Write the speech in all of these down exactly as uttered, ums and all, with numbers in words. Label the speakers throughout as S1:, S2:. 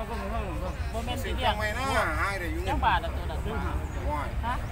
S1: โมเมนต์สีเดียวไม่น่าหายเลยอยู่จังบาทตัวละตัวฮะ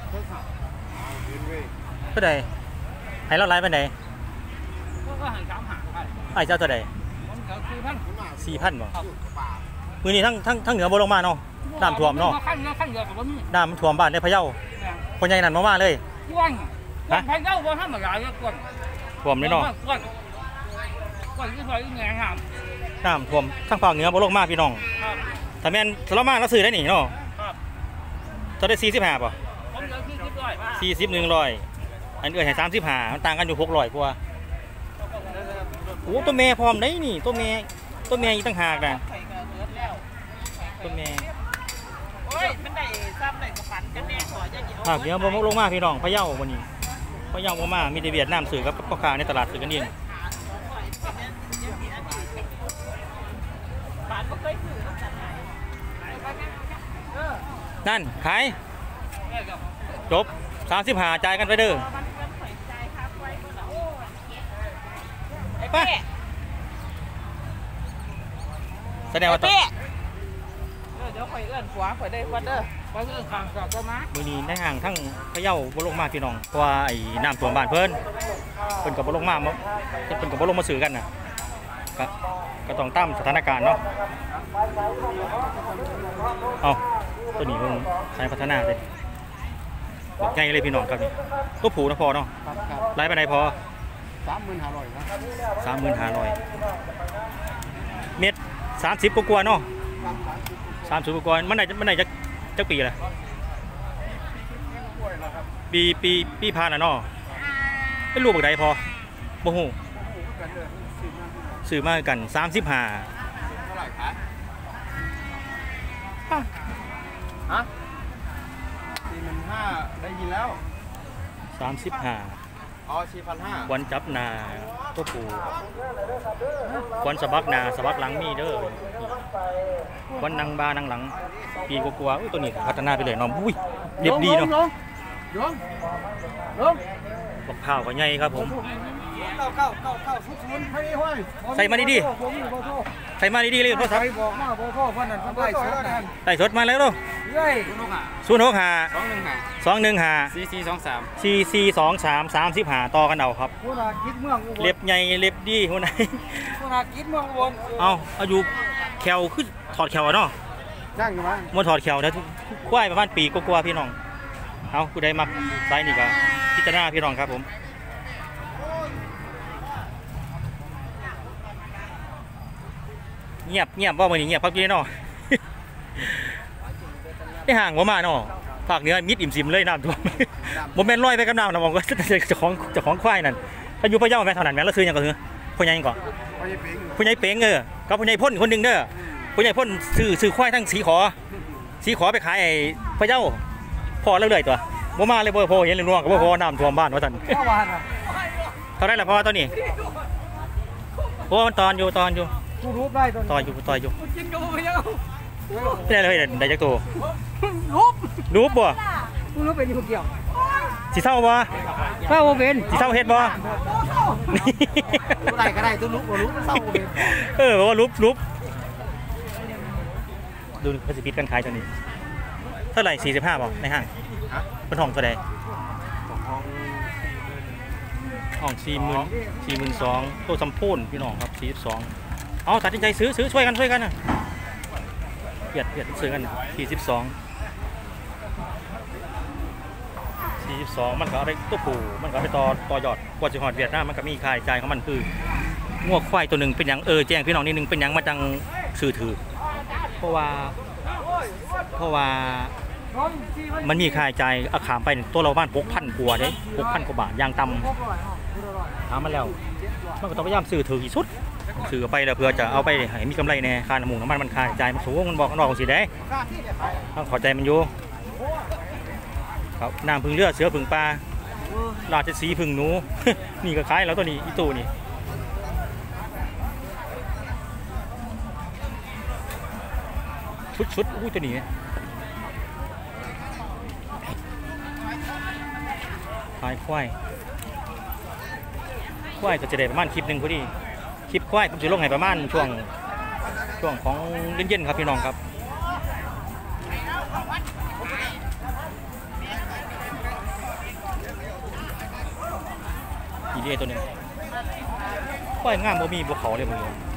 S2: เท่าไหร่ให้เราไล่ไปไหน
S1: ก็หันสามหา
S2: ไอ้เจ้าเท่าไหร่สี่พันบ่มือนี้ทั้งทั้งทั้งเหนือบนลงมาเนาะน้ำท่วมเนาะน้ำท่วมบ้านในพะเยาคนใหญ่นั่นมาเลย
S1: ฮะพะเยาบ่ทำอะไรก็กวน
S2: ท่วมเลยเนาะ
S1: กวนกวนที่ซอยแง่น้
S2: ำน้ำท่วมทั้งภาคเหนือบนลงมาพี่น้องถ้าแม่นสลามาเราซื้อได้หนิเนาะจะได้สี่สิบห้าป่ะสี่สิบหนึ่งร้อยอันอื่นให้สามสิบห้ามันต่างกันอยู่หกร้อยกว่าโอ้ตัวแม่พร้อมได้นี่ตัวแม่ตัวแม่อีกตั้งหากนะตัวแม่
S1: โอ้ยมันได้ซ้ำได้กระปันกันแน่ขอจะกิน
S2: ภาคเหนือบ่ลงมาพี่น้องพะเยาวันนี้พะเยาบ่มามีแต่เวียดนามซื้อกับพ่อค้าในตลาดซื้อกันเองนั่นขายจบสามสิบห้าจ่ายกันไปเด้อไปแสดงว่าเ
S1: ดี๋ยวข่อยเอื้อนขวาข่อยได้วัดเด้อวัดเอื้อนข้างก็จะมา
S2: มือนี้ในห่างทั้งพะเยาบ่ลงมาพี่น้องเพราะว่าไอ้น้ำท่วมบ้านเพิ่นเพิ่นกับบ่ลงมาเพิ่นกับบ่ลงมาซื้อกันน่ะก็ก็ต้องตามสถานการณ์เนาะเอาตัวนี้เพิ่งใช้พัฒนาเลยบอกง่ายเลยพี่น้องครับนี่ก็ผูนะพอเนาะไล่ไปไหนพอ
S1: สามหมื่นห้าร้อยครับ
S2: สามหมื่นห้าร้อยเม็ดสามสิบกว่าเนาะสามสิบกว่ามันไหนมันไหนจะจะปีอะไรปีปีปีพาน่ะเนาะเป็นลูกแบบไหนพอโอ้โหซื้อมากันสามสิบห้า
S1: เท่าไหร่คะฮะสี่หมื่นห้าได้ยินแล้ว
S2: สามสิบห้า
S1: อ๋อสี่พันห้า
S2: วันจับนาตัวปูวันสะบักนาสะบักหลังมีเด้อวันนางบานางหลังปีกลัวๆตัวนี้พัฒนาไปเลยน้องอุ้ยเรียบดีเนาะ
S1: ลงลง
S2: บักข้าวก็ใหญ่ครับผม
S1: เก้าเก้าเก้าเก้าศูนย์ศูนย์ให้ห้อย
S2: ใส่มาดีๆใส่มาดีๆเลยโทรศัพท์
S1: บอกมาบอกพ่อพ่อนั่นได้สด
S2: ได้สดมาแล้วเนาะศูนย์หกห้าสองหนึ่งห้าสองหนึ่งห้า
S1: สี่สี่สองสาม
S2: สี่สี่สองสามสามสิบห้าต่อกันเอาครับเล็บใหญ่เล็บดีคนไหนเอาเอาอยู่แขวคือถอดแขวเนาะ
S1: นั่งอยู่มั้ง
S2: มันถอดแขวนะควายประมาณปีกว่าพี่น้องเอากูได้มาไซนี่ก็พิจารณาพี่น้องครับผมเงียบเงียบว่ามันเงียบพักยี่เนาะได้ห่างว่ามาเนาะภาคเหนือมิดอิ่มซิมเลยน้ำท่วมโมเมนต์ลอยไปกับน้ำนะมองก็จะของจะของควายนั่นถ้าอยู่พะเยาแม่เท่านั้นแม่ละซื้อยังก็คือผู้ใหญ่ก่อนผู้ใหญ่เป๋งเออกับผู้ใหญ่พ่นคนหนึ่งเด้อผู้ใหญ่พ่นซื้อซื้อควายทั้งสีขอสีขอไปขายไอ้พะเยาพอแล้วเลยตัวบ่มาเลยบ่พอเห็นเรื่องนัวกับบ่พอน้ำท่วมบ้านว่าท่านเท่าไรล่ะพอตอนนี้โอ้ตอนอยู่ตอนอยู่
S1: รูปได้ตอน
S2: ต่อยอยู่ต่อยอยู่
S1: กินกับพะเยา
S2: ไม่ได้เลยได้จักตัว
S1: รูป
S2: รูปบ่
S1: รูปเป็นคนเดียว
S2: สีเศร้าบ่
S1: เศร้าเป็น
S2: สีเศร้าเฮ็ดบ่
S1: ได้ก็ได้ตัวรูปรูปเศร้าเป็น
S2: เออว่ารูปรูปดูเขาจะพิดกันขายตอนนี้เท่าไหร่สี่สิบห้าบ่ในห้างเป็นห้องเท่าไหร่ห้องสี่หมื่นสี่หมื่นสองตัวซัมพูนพี่น้องครับสี่สิบสองเอาตัดสินใจซื้อซื้อช่วยกันช่วยกันนะเบียดเบียดซื้อกันสี่สิบสองสี่สิบสองมันก็เอาไปตัวผูมันก็เอาไปต่อต่อยอดกว่าจะหอดเวียดนามมันก็มีค่าใช้จ่ายของมันคืองัวควายตัวหนึ่งเป็นอย่างเออแจ้งพี่น้องนิดนึงเป็นอย่างมาจังซื้อถือเพราะว่าเพราะว่ามันมีค่าใช้จ่ายอาขามไปตัวเราบ้านหกพันกว่าเด้หกพันกว่าบาทยางต่ำถามมาแล้วมันก็ต้องพยายามซื้อถือที่สุดซื้อไปแล้วเพื่อจะเอาไปให้มีกำไรแน่ค่าน้ำมันน้ำมันมันค่าใช้จ่ายมันสูงมันบอกมันบอกสิได้ต้องขอใจมันอยู่ครับน้ำพึ่งเลือดเสือพึ่งปลาราชสีพึ่งหนูนี่ก็คล้ายแล้วตัวนี้อีตูนี่ชุดชุดอุ้ยตัวนี้ควายควายควายก็จะได้ประมาณคลิปหนึ่งพอดีคลิปควายผมจะลงให้ประมาณช่วงช่วงของเย็นๆครับพี่น้องครับอีเดียตัวหนึ่งควายงามบ่มีบ่เขาเลยมึง